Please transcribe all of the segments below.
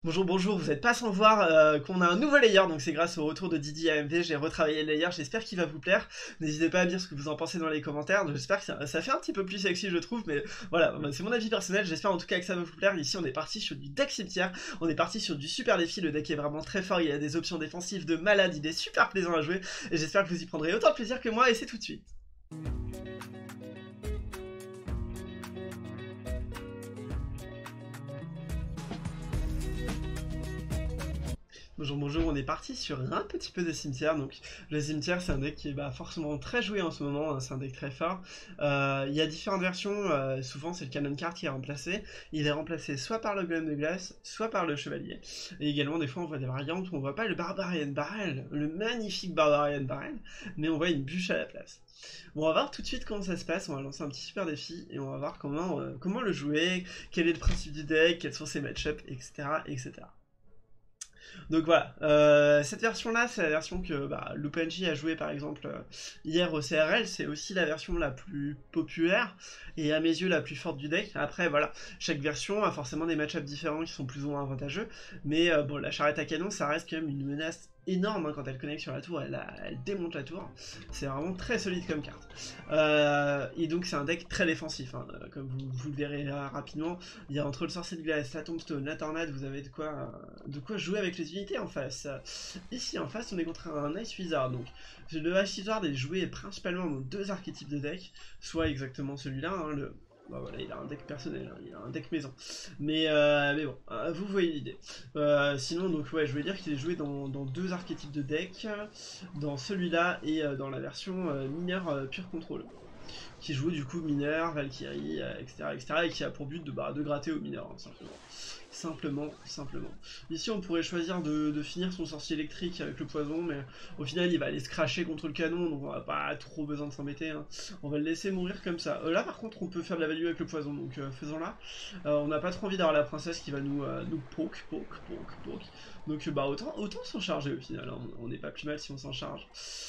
Bonjour, bonjour, vous n'êtes pas sans voir qu'on a un nouveau layer, donc c'est grâce au retour de Didi AMV, j'ai retravaillé le layer, j'espère qu'il va vous plaire. N'hésitez pas à me dire ce que vous en pensez dans les commentaires, j'espère que ça fait un petit peu plus sexy je trouve, mais voilà, c'est mon avis personnel, j'espère en tout cas que ça va vous plaire. Ici on est parti sur du deck cimetière, on est parti sur du super défi, le deck est vraiment très fort, il y a des options défensives de malade, il est super plaisant à jouer, et j'espère que vous y prendrez autant de plaisir que moi, et c'est tout de suite. Bonjour, bonjour, on est parti sur un petit peu de cimetière. Donc, le cimetière, c'est un deck qui est forcément très joué en ce moment, hein, c'est un deck très fort. Il y a différentes versions, souvent c'est le Cannon Card qui est remplacé. Il est remplacé soit par le Golem de Glace, soit par le Chevalier. Et également, des fois, on voit des variantes où on voit pas le Barbarian Barrel, le magnifique Barbarian Barrel, mais on voit une bûche à la place. Bon, on va voir tout de suite comment ça se passe, on va lancer un petit super défi et on va voir comment le jouer, quel est le principe du deck, quels sont ses match-ups, etc., etc. Donc voilà, cette version-là, c'est la version que l'OpenJ a joué par exemple hier au CRL, c'est aussi la version la plus populaire et à mes yeux la plus forte du deck. Après voilà, chaque version a forcément des match-ups différents qui sont plus ou moins avantageux, mais bon, la charrette à canon, ça reste quand même une menace énorme hein, quand elle connecte sur la tour, elle démonte la tour, c'est vraiment très solide comme carte. Et donc c'est un deck très défensif, hein, comme vous le verrez rapidement, il y a entre le sorcier de glace, la tombstone, la tornade, vous avez de quoi jouer avec les unités en face. Ici en face on est contre un Ice Wizard, donc le Ice Wizard est joué principalement dans deux archétypes de deck, soit exactement celui-là, hein, voilà, il a un deck personnel, hein, il a un deck maison. Mais bon, vous voyez l'idée. Sinon, donc ouais, je voulais dire qu'il est joué dans deux archétypes de deck, dans celui-là et dans la version mineur pure contrôle, qui joue du coup mineur, Valkyrie, etc., etc., et qui a pour but de gratter au mineur, hein, simplement. Simplement. Ici, on pourrait choisir de finir son sorcier électrique avec le poison, mais au final, il va aller se cracher contre le canon, donc on va pas trop besoin de s'embêter. Hein. On va le laisser mourir comme ça. Là, par contre, on peut faire de la value avec le poison, donc faisons-la. On n'a pas trop envie d'avoir la princesse qui va nous poke. Donc, autant s'en charger au final. Hein. On n'est pas plus mal si on s'en charge.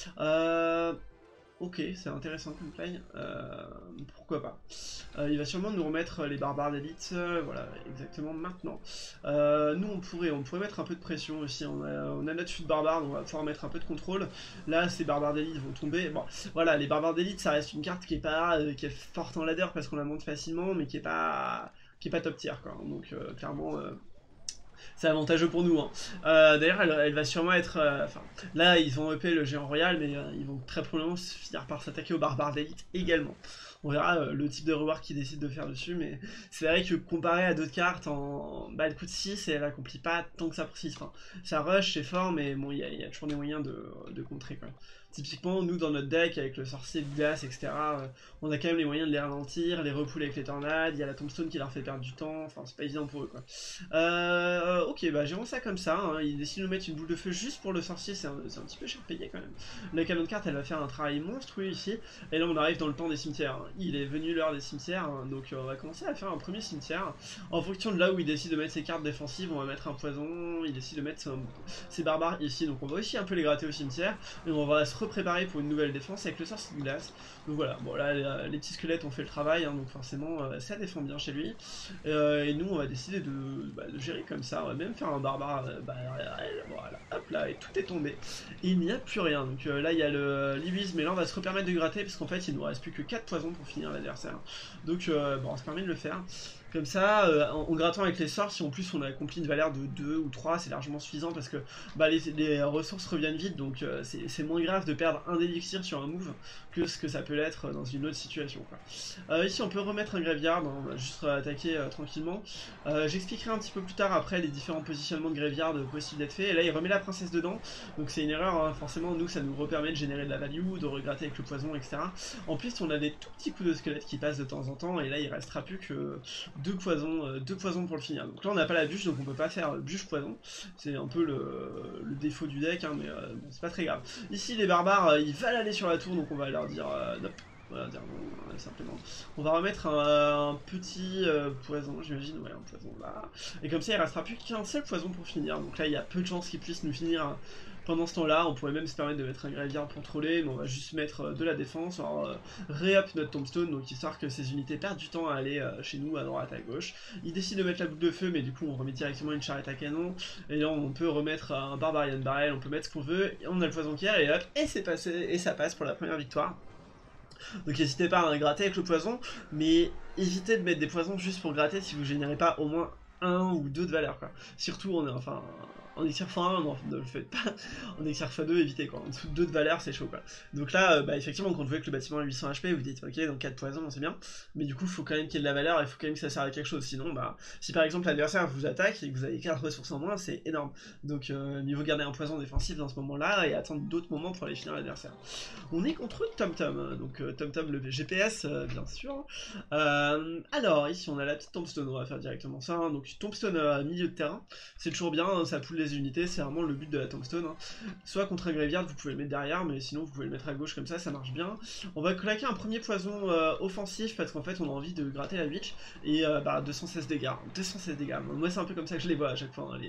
Ok, c'est intéressant comme play, pourquoi pas. Il va sûrement nous remettre les barbares d'élite, voilà, exactement maintenant. Nous, on pourrait mettre un peu de pression aussi, on a notre chute barbare, donc on va pouvoir mettre un peu de contrôle. Là, ces barbares d'élite vont tomber. Bon, voilà, les barbares d'élite, ça reste une carte qui est forte en ladder parce qu'on la monte facilement, mais qui est pas top tier, quoi. Donc, clairement... c'est avantageux pour nous. Hein. D'ailleurs, elle va sûrement être... là, ils vont EP le géant royal, mais ils vont très probablement finir par s'attaquer aux barbares d'élite également. On verra le type de reward qu'ils décident de faire dessus, mais c'est vrai que comparé à d'autres cartes, elle coûte 6 et elle accomplit pas tant que ça pour 6. Enfin, ça rush, c'est fort, mais bon, il y a toujours des moyens de contrer. Quoi. Typiquement, nous, dans notre deck, avec le sorcier de glace, etc., on a quand même les moyens de les ralentir, les repouler avec les tornades, il y a la tombstone qui leur fait perdre du temps, enfin, c'est pas évident pour eux, quoi. Ok, gérons ça comme ça, hein. Il décide de nous mettre une boule de feu juste pour le sorcier, c'est un petit peu cher payé quand même. La canon de carte, elle va faire un travail monstrueux ici, et là on arrive dans le temps des cimetières. Hein. Il est venu l'heure des cimetières, hein, donc on va commencer à faire un premier cimetière. En fonction de là où il décide de mettre ses cartes défensives, on va mettre un poison, il décide de mettre ses barbares ici, donc on va aussi un peu les gratter au cimetière, et on va se repréparer pour une nouvelle défense avec le sorcier de glace. Donc voilà, bon là les petits squelettes ont fait le travail, hein, donc forcément ça défend bien chez lui. Et nous on va décider de gérer comme ça, on va même faire un barbare, voilà, hop là, et tout est tombé. Et il n'y a plus rien, donc là il y a le l'Ibis, mais là on va se repermettre de gratter, parce qu'en fait il nous reste plus que 4 poisons pour finir l'adversaire. Donc bon, on se permet de le faire. Comme ça, en grattant avec les sorts, si en plus on a accompli une valeur de 2 ou 3, c'est largement suffisant parce que les ressources reviennent vite, donc c'est moins grave de perdre un élixir sur un move que ce que ça peut l'être dans une autre situation. Quoi. Ici on peut remettre un graveyard, on va juste attaquer tranquillement. J'expliquerai un petit peu plus tard après les différents positionnements de graveyard possibles d'être faits, et là il remet la princesse dedans, donc c'est une erreur, hein. Forcément nous ça nous repermet de générer de la value, de regratter avec le poison, etc. En plus on a des tout petits coups de squelette qui passent de temps en temps, et là il restera plus que deux poisons pour le finir. Donc là on n'a pas la bûche, donc on peut pas faire bûche poison. C'est un peu le défaut du deck, hein, mais bon, c'est pas très grave. Ici les barbares, ils veulent aller sur la tour, donc on va leur dire nope. On va dire non, simplement. On va remettre un petit poison, j'imagine, ouais, un poison là. Et comme ça il restera plus qu'un seul poison pour finir. Donc là il y a peu de chances qu'ils puissent nous finir Pendant ce temps-là, on pourrait même se permettre de mettre un graveyard pour troller, mais on va juste mettre de la défense, alors réup notre tombstone, donc histoire que ces unités perdent du temps à aller chez nous, à droite, à gauche. Il décide de mettre la boucle de feu, mais du coup on remet directement une charrette à canon, et là on peut remettre un Barbarian Barrel, on peut mettre ce qu'on veut, et on a le poison qui est, et hop, et c'est passé, et ça passe pour la première victoire. Donc n'hésitez pas à gratter avec le poison, mais évitez de mettre des poisons juste pour gratter si vous générez pas au moins un ou deux de valeur, quoi. Surtout en Elixir x1, non, ne le faites pas. En Elixir x2, évitez, quoi. En dessous de 2 de valeur, c'est chaud, quoi. Donc là, effectivement, quand vous voyez que le bâtiment a 800 HP, vous dites, ok, donc 4 poisons, c'est bien. Mais du coup, il faut quand même qu'il y ait de la valeur, il faut quand même que ça serve à quelque chose. Sinon, si par exemple l'adversaire vous attaque et que vous avez 4 ressources en moins, c'est énorme. Donc, mieux vaut garder un poison défensif dans ce moment-là et attendre d'autres moments pour aller finir l'adversaire. On est contre TomTom, donc TomTom le GPS, bien sûr. Alors, ici, on a la petite tombstone, on va faire directement ça. Donc, tombstone à milieu de terrain, c'est toujours bien, hein, ça poule les unités, c'est vraiment le but de la tombstone. Hein. Soit contre un graveyard, vous pouvez le mettre derrière, mais sinon vous pouvez le mettre à gauche comme ça marche bien. On va claquer un premier poison offensif parce qu'en fait on a envie de gratter la witch et 216 dégâts. 216 dégâts. Moi c'est un peu comme ça que je les vois à chaque fois, hein,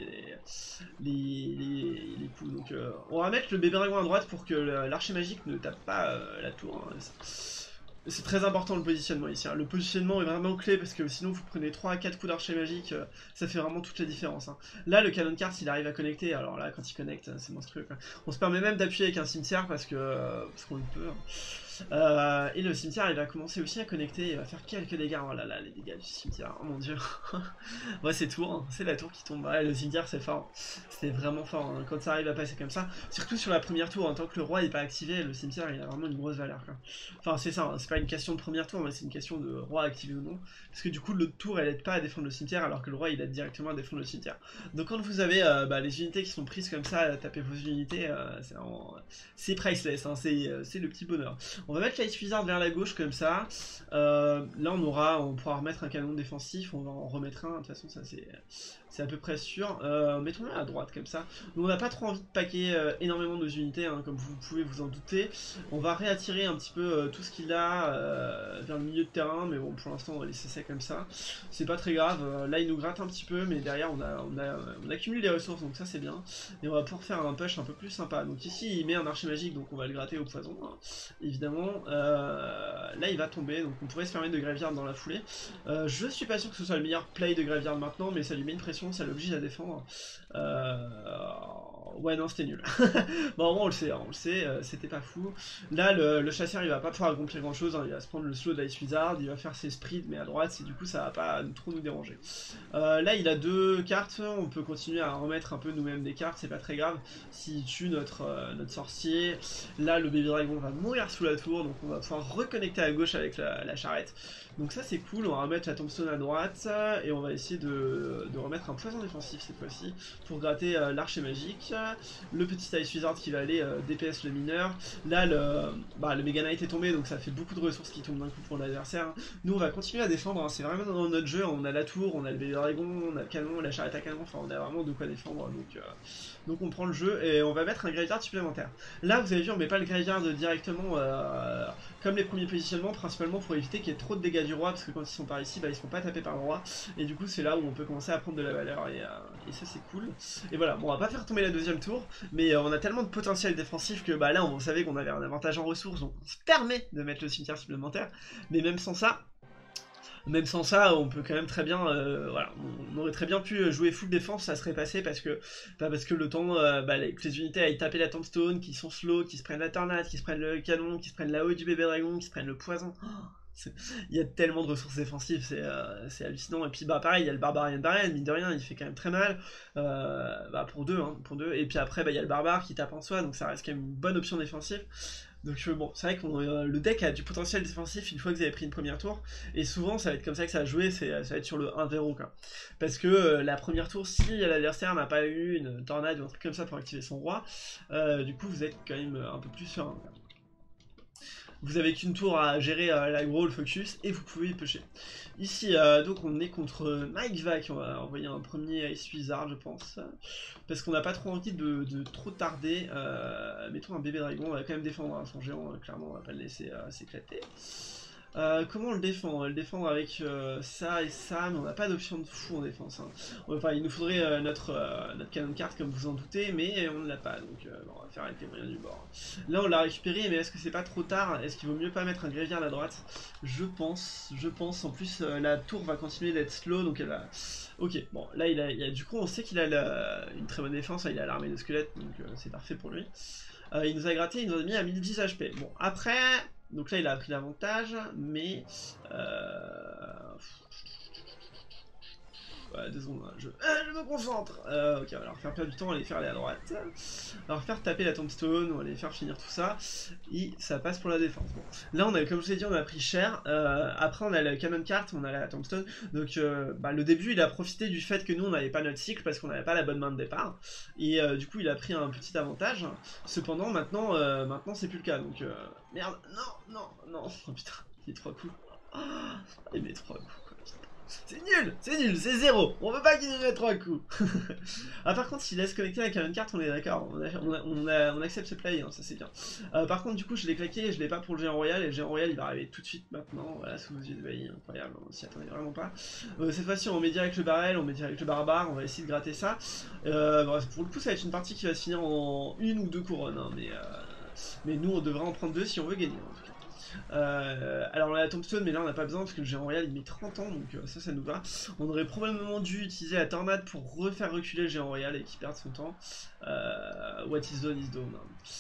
les coups. Donc on va mettre le bébé dragon à droite pour que l'archer magique ne tape pas la tour. Hein. C'est très important le positionnement ici, hein. Le positionnement est vraiment clé parce que sinon vous prenez 3 à 4 coups d'archer magique, ça fait vraiment toute la différence. Hein. Là le canon cart s'il arrive à connecter, alors là quand il connecte c'est monstrueux quoi. On se permet même d'appuyer avec un cimetière parce qu'on le peut. Hein. Et le cimetière il va commencer aussi à connecter, il va faire quelques dégâts. Oh là là, les dégâts du cimetière, oh mon dieu. Ouais c'est tour, hein. C'est la tour qui tombe. Ouais, le cimetière c'est fort, c'est vraiment fort hein. Quand ça arrive à passer comme ça. Surtout sur la première tour, hein. Tant que le roi n'est pas activé, le cimetière il a vraiment une grosse valeur quoi. Enfin c'est ça, hein. C'est pas une question de première tour, mais c'est une question de roi activé ou non. Parce que du coup l'autre tour elle aide pas à défendre le cimetière alors que le roi il aide directement à défendre le cimetière. Donc quand vous avez les unités qui sont prises comme ça, tapez vos unités, c'est priceless, hein. C'est le petit bonheur. On va mettre l'Ice Wizard vers la gauche comme ça. Là on pourra remettre un canon défensif, on va en remettre un, de toute façon ça c'est à peu près sûr. Mettons-le à droite comme ça. Nous on n'a pas trop envie de paquer énormément nos unités, hein, comme vous pouvez vous en douter. On va réattirer un petit peu tout ce qu'il a vers le milieu de terrain, mais bon pour l'instant on va laisser ça comme ça. C'est pas très grave, là il nous gratte un petit peu, mais derrière on accumule des ressources, donc ça c'est bien. Et on va pouvoir faire un push un peu plus sympa. Donc ici il met un archer magique, donc on va le gratter au poison, hein, évidemment. Là il va tomber, donc on pourrait se permettre de graveyard dans la foulée. Je suis pas sûr que ce soit le meilleur play de graveyard maintenant, mais ça lui met une pression, ça l'oblige à défendre. Ouais non c'était nul. Bon on le sait, c'était pas fou. Là le chasseur il va pas pouvoir accomplir grand chose, hein. Il va se prendre le slow de l'Ice Wizard, il va faire ses sprites mais à droite et du coup ça va pas trop nous déranger. Là il a 2 cartes, on peut continuer à remettre un peu nous-mêmes des cartes, c'est pas très grave. S'il tue notre sorcier, là le bébé dragon va mourir sous la tour, donc on va pouvoir reconnecter à gauche avec la charrette. Donc ça c'est cool, on va remettre la tombstone à droite et on va essayer de remettre un poison défensif cette fois-ci pour gratter l'archer magique. Le petit Ice Wizard qui va aller DPS le mineur. Là le Mega Knight est tombé donc ça fait beaucoup de ressources qui tombent d'un coup pour l'adversaire. Nous on va continuer à défendre, hein. C'est vraiment dans notre jeu, on a la tour, on a le bébé dragon, on a le canon, la charrette à canon, enfin on a vraiment de quoi défendre donc on prend le jeu et on va mettre un graveyard supplémentaire. Là vous avez vu on met pas le graveyard directement comme les premiers positionnements, principalement pour éviter qu'il y ait trop de dégâts du roi, parce que quand ils sont par ici, ils seront pas tapés par le roi, et du coup c'est là où on peut commencer à prendre de la valeur, et ça c'est cool. Et voilà, bon on va pas faire tomber la deuxième tour, mais on a tellement de potentiel défensif que là on savait qu'on avait un avantage en ressources, donc on se permet de mettre le cimetière supplémentaire, mais même sans ça, on peut quand même très bien, voilà, on aurait très bien pu jouer full défense, ça serait passé parce que le temps que les unités aillent taper la tombstone, qui sont slow, qui se prennent la tornade, qui se prennent le canon, qui se prennent la haut du bébé dragon, qui se prennent le poison. Il y a tellement de ressources défensives, c'est hallucinant. Et puis pareil, il y a le Barbarian Barrel, mine de rien, il fait quand même très mal. Pour deux. Et puis après, il y a le barbare qui tape en soi, donc ça reste quand même une bonne option défensive. Donc bon, c'est vrai que le deck a du potentiel défensif une fois que vous avez pris une première tour, et souvent ça va être comme ça que ça va jouer, ça va être sur le 1-0 quoi. Parce que la première tour, si l'adversaire n'a pas eu une tornade ou un truc comme ça pour activer son roi, du coup vous êtes quand même un peu plus serein. Vous avez qu'une tour à gérer l'aggro, le focus, et vous pouvez y pêcher. Ici, donc on est contre Mike Vac, on va envoyer un premier Ice Wizard, je pense. Parce qu'on n'a pas trop envie de trop tarder. Mettons un bébé dragon, on va quand même défendre son géant, clairement, on va pas le laisser s'éclater. Comment on le défend? On va le défendre avec ça et ça, mais on n'a pas d'option de fou en défense. Hein. Enfin, il nous faudrait notre canon carte, comme vous en doutez, mais on ne l'a pas, donc bon, on va faire avec les moyens du bord. Là, on l'a récupéré, mais est-ce que c'est pas trop tard? Est-ce qu'il vaut mieux pas mettre un gréviard à droite? Je pense. En plus, la tour va continuer d'être slow, donc elle va... Ok, bon, là, du coup, on sait qu'il a une très bonne défense, hein, il a l'armée de squelettes, donc c'est parfait pour lui. Il nous a gratté, il nous a mis à 1010 HP. Bon, après... Donc là, il a pris l'avantage, mais... Ouais, 2 secondes, je me concentre. Ok, on va leur faire perdre du temps, on va les faire aller à droite. On va leur faire taper la tombstone, on va les faire finir tout ça. Et ça passe pour la défense. Bon. Là, on a, comme je vous ai dit, on a pris cher. Après, on a le cannon cart, on a la tombstone. Donc, le début, il a profité du fait que nous, on n'avait pas notre cycle parce qu'on n'avait pas la bonne main de départ. Et du coup, il a pris un petit avantage. Cependant, maintenant c'est plus le cas. Donc, merde, non. Oh putain, il est 3 coups. Oh, il met 3 coups. C'est nul, c'est 0. On veut pas qu'il nous mette 3 coups. Ah, par contre, s'il laisse connecter la cannon carte, on est d'accord. On accepte ce play, hein, ça c'est bien. Par contre, du coup, je l'ai claqué et je l'ai pas pour le géant royal. Et le géant royal, il va arriver tout de suite maintenant. Voilà, sous vos yeux de veille, incroyable. On s'y attendait vraiment pas. Cette fois-ci, on met direct le barrel, on met direct le barbare. On va essayer de gratter ça. Bref, pour le coup, ça va être une partie qui va se finir en 1 ou 2 couronnes. Hein, mais nous, on devrait en prendre 2 si on veut gagner. En tout cas. Alors on a la tombstone, mais là on n'a pas besoin parce que le géant royal il met 30 ans, donc ça nous va. On aurait probablement dû utiliser la tornade pour refaire reculer le géant royal et qu'il perde son temps. What is done is done.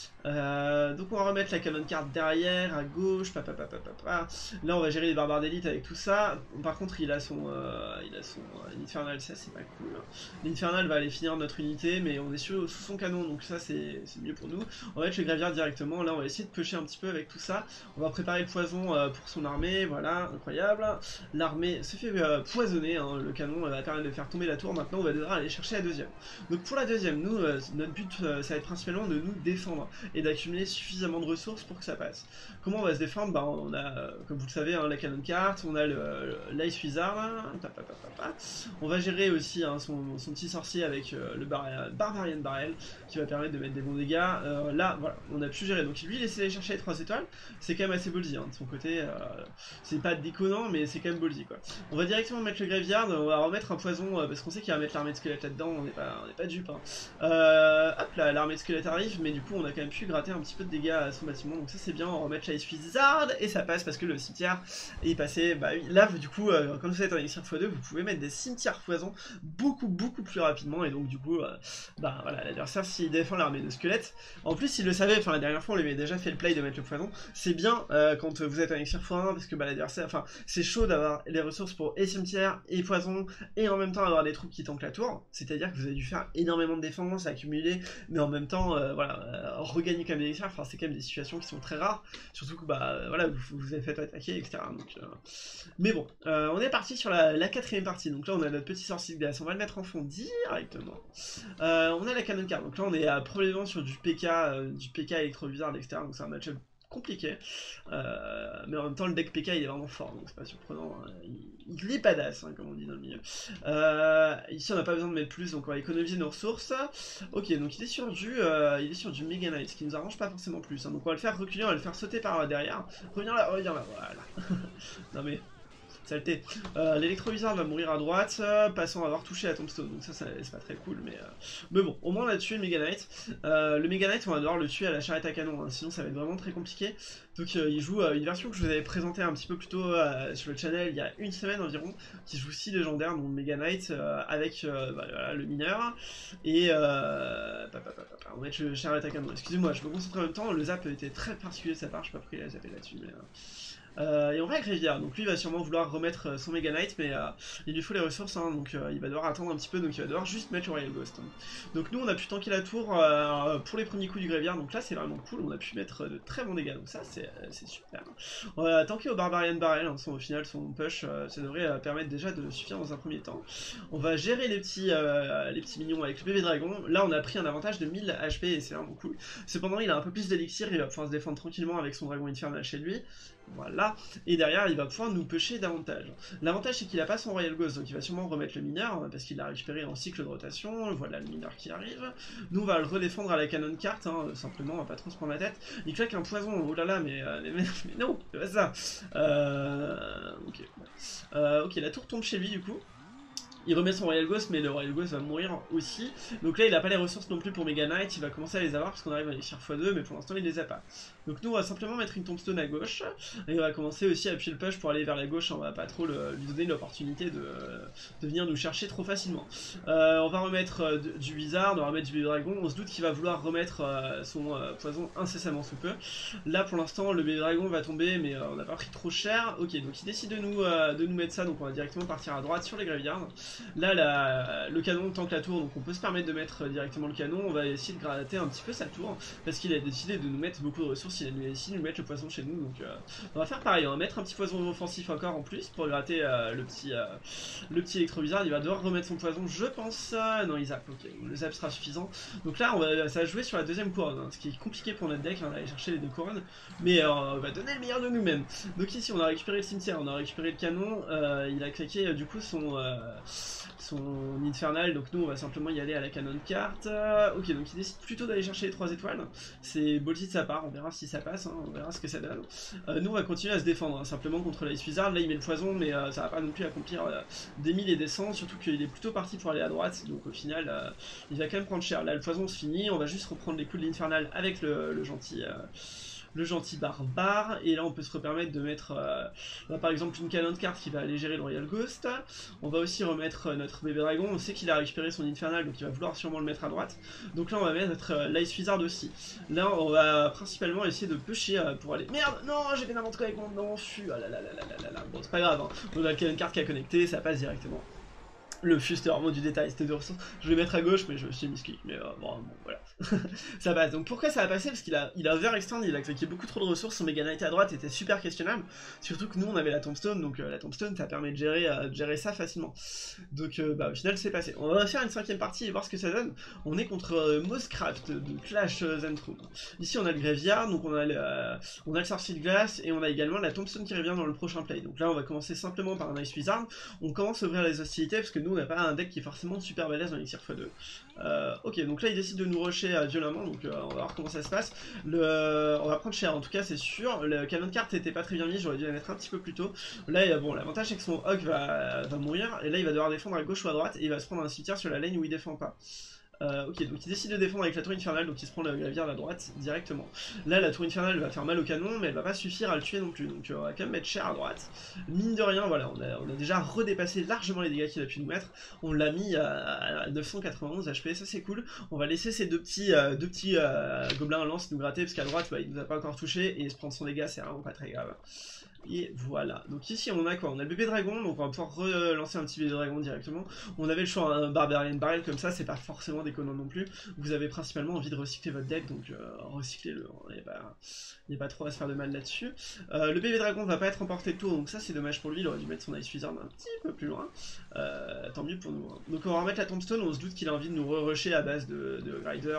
Donc on va remettre la cannon carte derrière, à gauche, Là on va gérer les barbares d'élite avec tout ça. Par contre il a son infernal, ça c'est pas cool. L'infernal va aller finir notre unité, mais on est sous son canon, donc ça c'est mieux pour nous. On va mettre le gréviard directement, là on va essayer de pêcher un petit peu avec tout ça. On va préparer le poison pour son armée, voilà, incroyable. L'armée se fait poisonner, hein, le canon va permettre de faire tomber la tour. Maintenant on va devoir aller chercher la deuxième. Donc pour la deuxième, nous, notre but ça va être principalement de nous défendre et d'accumuler suffisamment de ressources pour que ça passe. Comment on va se défendre? Bah, on a, comme vous le savez, hein, la cannon cart, on a l'Ice Wizard, on va gérer aussi hein, son petit sorcier avec le Barbarian Barrel qui va permettre de mettre des bons dégâts. Là, voilà, on a pu gérer. Donc lui, laisser aller chercher les 3 étoiles, c'est quand même assez ballsy hein, de son côté. C'est pas déconnant, mais c'est quand même ballsy quoi. On va directement mettre le graveyard, on va remettre un poison parce qu'on sait qu'il va mettre l'armée de squelette là-dedans, on n'est pas dupe. Hein. Hop là, l'armée de squelette arrive, mais du coup on a quand même pu gratter un petit peu de dégâts à son bâtiment, donc ça c'est bien. On va remettre l'Ice Wizard et ça passe parce que le cimetière est passé. Bah, là, du coup, quand vous êtes en élixir x2, vous pouvez mettre des cimetières foison beaucoup plus rapidement, et donc du coup, bah voilà, l'adversaire s'il défend l'armée de squelettes. En plus, il le savait, enfin la dernière fois on lui avait déjà fait le play de mettre le poison. C'est bien quand vous êtes en élixir x1 parce que bah, l'adversaire, enfin c'est chaud d'avoir les ressources pour et cimetière et poison et en même temps avoir des troupes qui tankent la tour. C'est-à-dire que vous avez dû faire énormément de défense, accumuler, mais en même temps, voilà, regagner quand même des élixirs. Enfin, c'est quand même des situations qui sont très rares, surtout que bah voilà, vous avez fait attaquer, etc. Donc, mais bon, on est parti sur la quatrième partie. Donc là, on a notre petit sorcier de glace. On va le mettre en fond directement. On a la cannon cart. Donc là, on est probablement sur du PK électro-wizard, etc. Donc c'est un match-up compliqué, mais en même temps le deck PK il est vraiment fort, donc c'est pas surprenant, hein. Il est badass, hein, comme on dit dans le milieu. Ici on n'a pas besoin de mettre plus, donc on va économiser nos ressources. Ok, donc il est sur du Mega Knight, ce qui nous arrange pas forcément plus, hein. Donc on va le faire reculer, on va le faire sauter par derrière, revenir là, voilà. Non mais... saleté. L'électro-wizard va mourir à droite, passant à avoir touché la tombstone, donc ça c'est pas très cool, mais bon, au moins on a tué le Mega Knight. Le Mega Knight, on va devoir le tuer à la charrette à canon, hein, sinon ça va être vraiment très compliqué. Donc il joue une version que je vous avais présentée un petit peu plus tôt sur le channel il y a une semaine environ, qui joue 6 légendaires, dont le Mega Knight avec voilà, le mineur, et on va mettre le charrette à canon. Excusez-moi, je me concentre en même temps, le zap était très particulier de sa part, je sais pas pourquoi il a zappé là-dessus, mais... et on va avec Rivière, donc lui il va sûrement vouloir remettre son Mega Knight, mais il lui faut les ressources, hein, donc il va devoir attendre un petit peu, donc il va devoir juste mettre le Royal Ghost. Hein. Donc nous on a pu tanker la tour pour les premiers coups du Gréviard, donc là c'est vraiment cool, on a pu mettre de très bons dégâts, donc ça c'est super. On va tanker au Barbarian Barrel, hein, au final son push, ça devrait permettre déjà de suffire dans un premier temps. On va gérer les petits minions avec le bébé dragon, là on a pris un avantage de 1000 HP et c'est vraiment cool. Cependant il a un peu plus d'élixir, il va pouvoir se défendre tranquillement avec son dragon infernal chez lui. Voilà, et derrière il va pouvoir nous pêcher davantage. L'avantage c'est qu'il a pas son Royal Ghost, donc il va sûrement remettre le mineur, parce qu'il l'a récupéré en cycle de rotation, voilà le mineur qui arrive. Nous on va le redéfendre à la canon carte, hein, simplement, on va pas trop se prendre la tête. Il claque un poison, oh là là, mais non, c'est pas ça. Ok, ok, la tour tombe chez lui du coup. Il remet son Royal Ghost, mais le Royal Ghost va mourir aussi. Donc là, il n'a pas les ressources non plus pour Mega Knight. Il va commencer à les avoir parce qu'on arrive à les tir x2, mais pour l'instant, il les a pas. Donc nous, on va simplement mettre une tombstone à gauche. Et on va commencer aussi à appuyer le push pour aller vers la gauche. On va pas trop lui donner l'opportunité de venir nous chercher trop facilement. On va remettre du Wizard, on va remettre du Bébé Dragon. On se doute qu'il va vouloir remettre son poison incessamment sous peu. Là, pour l'instant, le Bébé Dragon va tomber, mais on n'a pas pris trop cher. Ok, donc il décide de nous mettre ça. Donc on va directement partir à droite sur les Graveyards. Là, le canon tank la tour, donc on peut se permettre de mettre directement le canon. On va essayer de gratter un petit peu sa tour, parce qu'il a décidé de nous mettre beaucoup de ressources, il a décidé de nous mettre le poison chez nous. Donc on va faire pareil, on va mettre un petit poison offensif encore en plus, pour gratter le petit électro-bizarre. Il va devoir remettre son poison, je pense. Non, il zappe, ok, le zap sera suffisant. Donc là, ça va jouer sur la deuxième couronne, hein, ce qui est compliqué pour notre deck, hein, d'aller chercher les deux couronnes, mais on va donner le meilleur de nous-mêmes. Donc ici, on a récupéré le cimetière, on a récupéré le canon, il a claqué du coup son infernal, donc nous on va simplement y aller à la canon carte. Ok, donc il décide plutôt d'aller chercher les 3 étoiles, c'est ballsy de sa part, on verra si ça passe, hein, on verra ce que ça donne. Nous on va continuer à se défendre, hein, simplement contre l'Ice Wizard. Là il met le poison, mais ça va pas non plus accomplir des 1000 et des 100, surtout qu'il est plutôt parti pour aller à droite, donc au final il va quand même prendre cher. Là le poison se finit, on va juste reprendre les coups de l'infernal avec le gentil barbare, et là on peut se permettre de mettre par exemple une canon de carte qui va aller gérer le Royal Ghost. On va aussi remettre notre bébé dragon, on sait qu'il a récupéré son infernal, donc il va vouloir sûrement le mettre à droite. Donc là on va mettre l'Ice Wizard aussi. Là on va principalement essayer de pusher pour aller... Merde, non, j'ai fait n'importe quoi avec mon non-fût, ah là là là là là là. Bon c'est pas grave, hein. On a la canon carte qui a connecté, ça passe directement. Le fût, c'était vraiment du détail, c'était de ressources. Je vais mettre à gauche, mais je me suis mis clic, mais bon, voilà. Ça passe. Donc pourquoi ça a passé? Parce qu'il a overextend, il a claqué beaucoup trop de ressources, son Mega Knight à droite était super questionnable. Surtout que nous, on avait la tombstone, donc la tombstone, ça permet de gérer ça facilement. Donc au final, c'est passé. On va faire une 5ème partie et voir ce que ça donne. On est contre Mosscraft de Clash Zentrum. Ici, on a le Graveyard, donc on a le Sorcier de Glace, et on a également la tombstone qui revient dans le prochain play. Donc là, on va commencer simplement par un Ice Wizard. On commence à ouvrir les hostilités, parce que nous, on n'a pas un deck qui est forcément super balèze dans l'Elixir x2. Ok, donc là il décide de nous rusher violemment, donc on va voir comment ça se passe. On va prendre cher, en tout cas c'est sûr. Le canon de carte était pas très bien mis, j'aurais dû la mettre un petit peu plus tôt. Là, bon, l'avantage c'est que son Hog va mourir, et là il va devoir défendre à gauche ou à droite, et il va se prendre un cimetière sur la lane où il défend pas. Ok, donc il décide de défendre avec la tour infernale, donc il se prend le Graveyard à droite directement. Là, la tour infernale va faire mal au canon, mais elle va pas suffire à le tuer non plus, donc on va quand même mettre cher à droite. Mine de rien, voilà, on a déjà redépassé largement les dégâts qu'il a pu nous mettre. On l'a mis à 991 HP, ça c'est cool. On va laisser ces deux petits gobelins à lance nous gratter, parce qu'à droite, bah, il nous a pas encore touché, et se prendre son dégât, c'est vraiment pas très grave. Et voilà, donc ici on a quoi? On a le bébé dragon, donc on va pouvoir relancer un petit bébé dragon directement. On avait le choix, un Barbarian Barrel comme ça, c'est pas forcément déconnant non plus. Vous avez principalement envie de recycler votre deck, donc recyclez-le, il n'y a pas trop à se faire de mal là-dessus. Le bébé dragon va pas être emporté de tour, donc ça c'est dommage pour lui, il aurait dû mettre son Ice Wizard un petit peu plus loin. Tant mieux pour nous, hein. Donc on va remettre la tombstone, on se doute qu'il a envie de nous rusher à base de Grider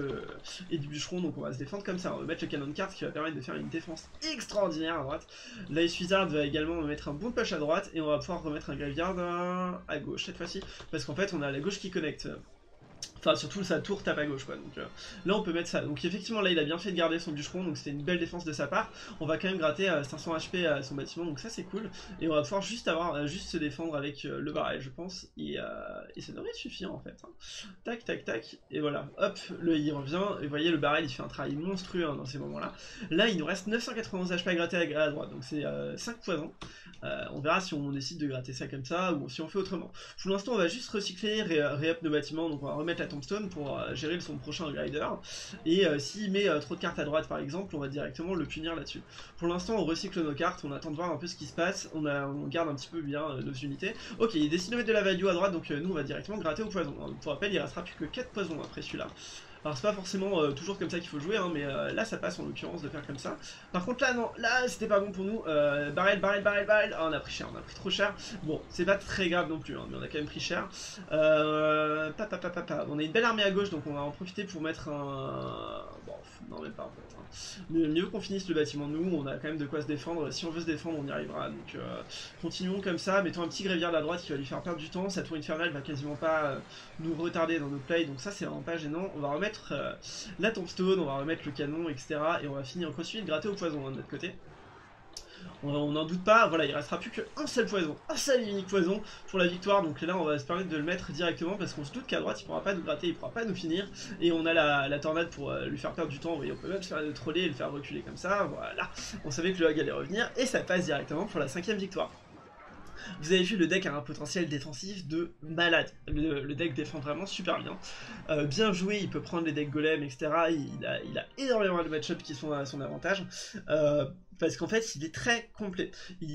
et du bûcheron, donc on va se défendre comme ça. On va mettre le canon de carte qui va permettre de faire une défense extraordinaire à droite. L'Ice Wizard va également mettre un bon push à droite, et on va pouvoir remettre un Graveyard à gauche cette fois-ci, parce qu'en fait on a la gauche qui connecte. Enfin, surtout sa tour tape à gauche, quoi. Donc là, on peut mettre ça. Donc effectivement, là, il a bien fait de garder son bûcheron, donc c'était une belle défense de sa part. On va quand même gratter 500 HP à son bâtiment, donc ça, c'est cool. Et on va pouvoir juste se défendre avec le barrage, je pense. Et ça devrait suffire, en fait, hein. Tac, tac, tac. Et voilà, hop, il revient. Et vous voyez, le barrel, il fait un travail monstrueux, hein, dans ces moments-là. Là, il nous reste 991 HP à gratter à droite, donc c'est 5 poisons. On verra si on décide de gratter ça comme ça, ou si on fait autrement. Pour l'instant, on va juste recycler, ré-up nos bâtiments, donc on va remettre la tombstone pour gérer son prochain grider, et s'il met trop de cartes à droite par exemple, on va directement le punir là-dessus. Pour l'instant on recycle nos cartes, on attend de voir un peu ce qui se passe, on garde un petit peu bien nos unités. Ok, il décide de mettre de la value à droite, donc nous on va directement gratter au poison. Pour rappel, il restera plus que 4 poisons après celui-là. Alors c'est pas forcément toujours comme ça qu'il faut jouer, hein, mais là ça passe en l'occurrence de faire comme ça. Par contre là non, là c'était pas bon pour nous. Barrel, barrel, barrel, barrel. Ah, on a pris cher, on a pris trop cher. Bon, c'est pas très grave non plus, hein, mais on a quand même pris cher. On a une belle armée à gauche, donc on va en profiter pour mettre un... Bon, non même pas en fait. Hein. Mais mieux qu'on finisse le bâtiment de nous, on a quand même de quoi se défendre. Si on veut se défendre, on y arrivera. Donc continuons comme ça, mettons un petit grévière de la droite qui va lui faire perdre du temps. Sa tour infernale va quasiment pas nous retarder dans nos plays, donc ça c'est vraiment pas gênant. On va remettre la tombstone, on va remettre le canon, etc. Et on va finir, continuer de gratter au poison hein, de notre côté. On n'en doute pas, voilà, il restera plus qu'un seul poison, un seul et unique poison pour la victoire, donc là on va se permettre de le mettre directement parce qu'on se doute qu'à droite il pourra pas nous gratter, il pourra pas nous finir, et on a la tornade pour lui faire perdre du temps, et on peut même se faire le troller et le faire reculer comme ça, voilà, on savait que le hag allait revenir, et ça passe directement pour la 5ème victoire. Vous avez vu, le deck a un potentiel défensif de malade. Le deck défend vraiment super bien. Bien joué, il peut prendre les decks golem, etc. Il a énormément de match-up qui sont à son avantage. Parce qu'en fait, il est très complet.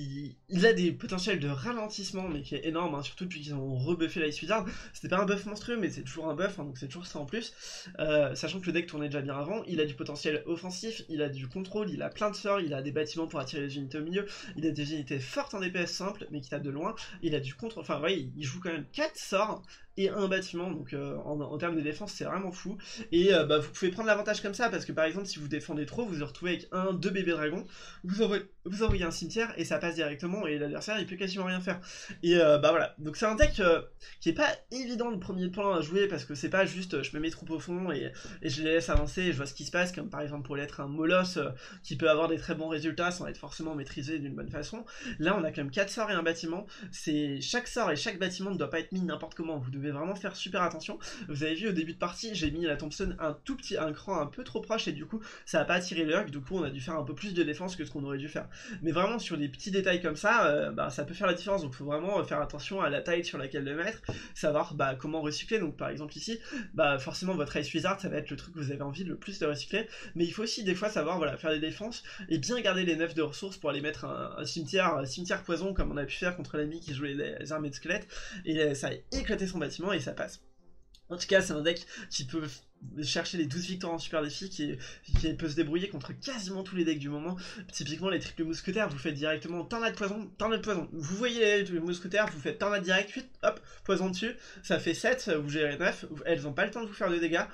Il a des potentiels de ralentissement, mais qui est énorme, hein, surtout depuis qu'ils ont rebuffé l'Ice Wizard. C'était pas un buff monstrueux, mais c'est toujours un buff, hein, donc c'est toujours ça en plus. Sachant que le deck tournait déjà bien avant, il a du potentiel offensif, il a du contrôle, il a plein de sorts, il a des bâtiments pour attirer les unités au milieu, il a des unités fortes en DPS simple, mais qui tapent de loin, il a du contrôle, enfin, vous voyez, il joue quand même 4 sorts et un bâtiment, donc en termes de défense c'est vraiment fou, et vous pouvez prendre l'avantage comme ça, parce que par exemple si vous défendez trop, vous vous retrouvez avec 2 bébés dragons, vous envoyez un cimetière et ça passe directement, et l'adversaire il peut quasiment rien faire, et voilà, donc c'est un deck qui est pas évident de premier plan à jouer, parce que c'est pas juste je mets mes troupes au fond et je les laisse avancer et je vois ce qui se passe, comme par exemple pour l'être un Moloss qui peut avoir des très bons résultats sans être forcément maîtrisé d'une bonne façon. Là on a quand même 4 sorts et un bâtiment, chaque sort et chaque bâtiment ne doit pas être mis n'importe comment, vous devez vraiment faire super attention. Vous avez vu au début de partie, j'ai mis la Thompson un cran un peu trop proche, et du coup ça n'a pas attiré le hug, du coup on a dû faire un peu plus de défense que ce qu'on aurait dû faire. Mais vraiment sur des petits détails comme ça, ça peut faire la différence, donc il faut vraiment faire attention à la taille sur laquelle le mettre, savoir comment recycler. Donc par exemple ici, forcément votre Ice Wizard ça va être le truc que vous avez envie le plus de recycler, mais il faut aussi des fois savoir faire des défenses et bien garder les 9 de ressources pour aller mettre un cimetière poison, comme on a pu faire contre l'ennemi qui jouait les armées de squelettes, et ça a éclaté son bâtiment et ça passe. En tout cas, c'est un deck qui peut chercher les 12 victoires en super défi, qui peut se débrouiller contre quasiment tous les decks du moment. Typiquement les triples mousquetaires, vous faites directement tornade poison, vous voyez les mousquetaires, vous faites tornade direct, 8, hop, poison dessus, ça fait 7, vous gérez 9, elles n'ont pas le temps de vous faire de dégâts,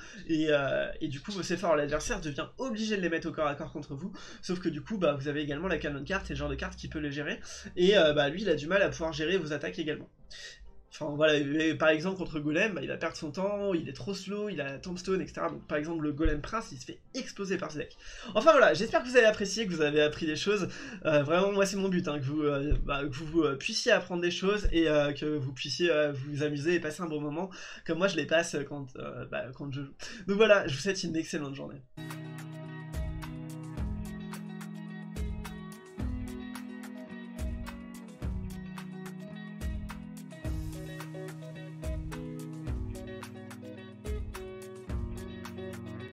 et du coup c'est fort, l'adversaire devient obligé de les mettre au corps à corps contre vous, sauf que du coup vous avez également la canon carte, c'est le genre de carte qui peut les gérer, et lui il a du mal à pouvoir gérer vos attaques également. Enfin voilà, par exemple contre Golem, il va perdre son temps, il est trop slow, il a la Tombstone, etc. Donc par exemple le Golem Prince, il se fait exploser par ce deck. Enfin voilà, j'espère que vous avez apprécié, que vous avez appris des choses. Vraiment, moi c'est mon but, hein, que vous puissiez apprendre des choses, et que vous puissiez vous amuser et passer un bon moment, comme moi je les passe quand je joue. Donc voilà, je vous souhaite une excellente journée.